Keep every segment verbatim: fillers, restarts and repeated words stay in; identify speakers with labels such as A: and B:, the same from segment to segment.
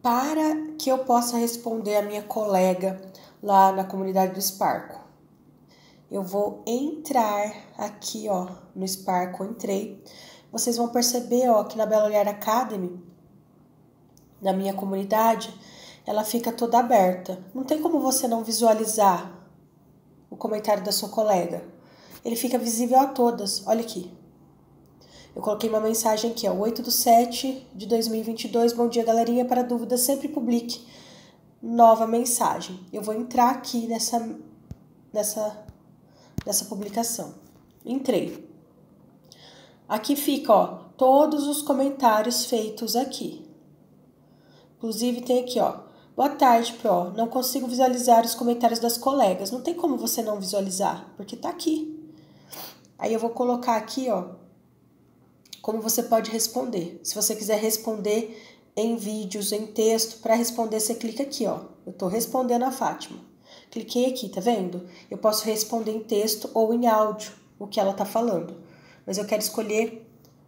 A: para que eu possa responder a minha colega lá na comunidade do Sparkle, eu vou entrar aqui, ó, no Sparkle, entrei. Vocês vão perceber, ó, que na Bela Olhar Academy, na minha comunidade, ela fica toda aberta. Não tem como você não visualizar o comentário da sua colega. Ele fica visível a todas. Olha aqui. Eu coloquei uma mensagem aqui, ó, oito de sete de dois mil e vinte e dois. Bom dia, galerinha. Para dúvidas, sempre publique nova mensagem. Eu vou entrar aqui nessa, nessa, nessa publicação. Entrei. Aqui fica, ó, todos os comentários feitos aqui. Inclusive tem aqui, ó. Boa tarde, Pro. Não consigo visualizar os comentários das colegas. Não tem como você não visualizar, porque tá aqui. Aí eu vou colocar aqui, ó, como você pode responder. Se você quiser responder em vídeos, em texto, para responder você clica aqui, ó. Eu tô respondendo a Fátima. Cliquei aqui, tá vendo? Eu posso responder em texto ou em áudio o que ela tá falando. Mas eu quero escolher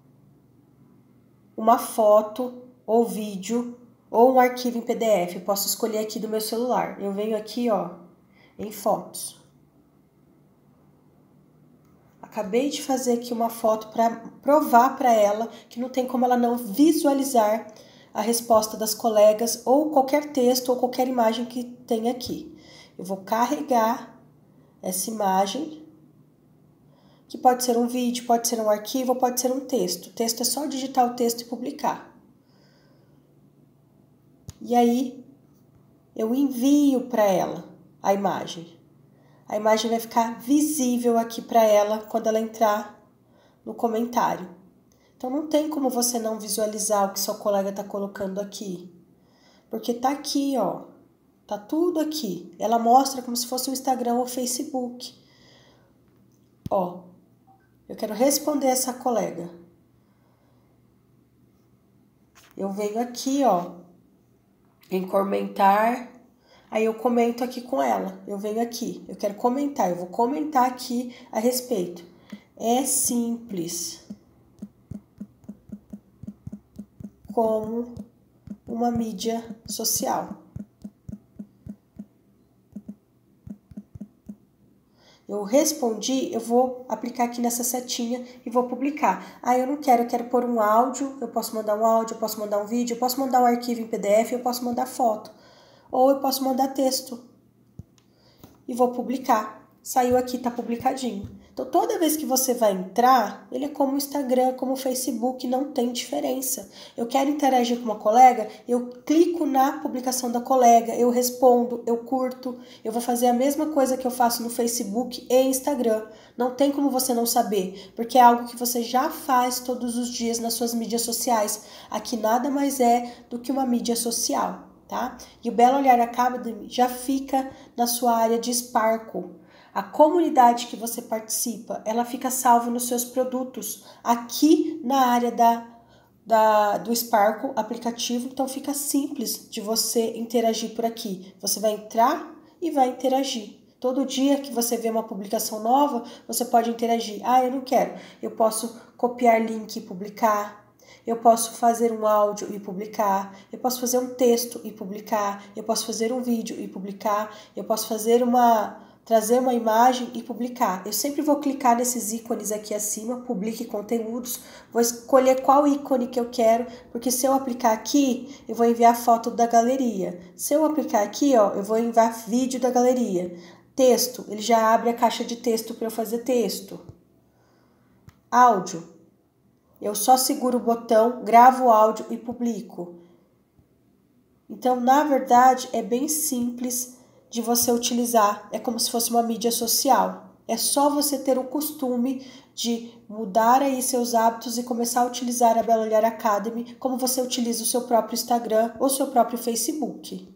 A: uma foto ou vídeo ou um arquivo em P D F. Eu posso escolher aqui do meu celular. Eu venho aqui, ó, em fotos. Acabei de fazer aqui uma foto para provar para ela que não tem como ela não visualizar a resposta das colegas ou qualquer texto ou qualquer imagem que tem aqui. Eu vou carregar essa imagem, que pode ser um vídeo, pode ser um arquivo, ou pode ser um texto. O texto é só digitar o texto e publicar. E aí, eu envio para ela a imagem. A imagem vai ficar visível aqui para ela quando ela entrar no comentário. Então, não tem como você não visualizar o que sua colega está colocando aqui. Porque tá aqui, ó. Tá tudo aqui. Ela mostra como se fosse o Instagram ou o Facebook. Ó, eu quero responder essa colega. Eu venho aqui, ó, em comentar. Aí eu comento aqui com ela, eu venho aqui, eu quero comentar, eu vou comentar aqui a respeito. É simples como uma mídia social. Eu respondi, eu vou aplicar aqui nessa setinha e vou publicar. Ah, eu não quero, eu quero pôr um áudio, eu posso mandar um áudio, eu posso mandar um vídeo, eu posso mandar um arquivo em P D F, eu posso mandar foto. Ou eu posso mandar texto e vou publicar. Saiu aqui, tá publicadinho. Então, toda vez que você vai entrar, ele é como o Instagram, como o Facebook, não tem diferença. Eu quero interagir com uma colega, eu clico na publicação da colega, eu respondo, eu curto. Eu vou fazer a mesma coisa que eu faço no Facebook e Instagram. Não tem como você não saber, porque é algo que você já faz todos os dias nas suas mídias sociais. Aqui nada mais é do que uma mídia social. Tá? E o Bela Olhar Academy já fica na sua área de Sparkle. A comunidade que você participa, ela fica salva nos seus produtos, aqui na área da, da, do Sparkle aplicativo, então fica simples de você interagir por aqui. Você vai entrar e vai interagir. Todo dia que você vê uma publicação nova, você pode interagir. Ah, eu não quero. Eu posso copiar link e publicar. Eu posso fazer um áudio e publicar, eu posso fazer um texto e publicar, eu posso fazer um vídeo e publicar, eu posso fazer uma, trazer uma imagem e publicar. Eu sempre vou clicar nesses ícones aqui acima, publique conteúdos, vou escolher qual ícone que eu quero, porque se eu aplicar aqui, eu vou enviar foto da galeria. Se eu aplicar aqui, ó, eu vou enviar vídeo da galeria. Texto, ele já abre a caixa de texto para eu fazer texto. Áudio. Eu só seguro o botão, gravo o áudio e publico. Então, na verdade, é bem simples de você utilizar. É como se fosse uma mídia social. É só você ter o costume de mudar aí seus hábitos e começar a utilizar a Bela Olhar Academy como você utiliza o seu próprio Instagram ou seu próprio Facebook.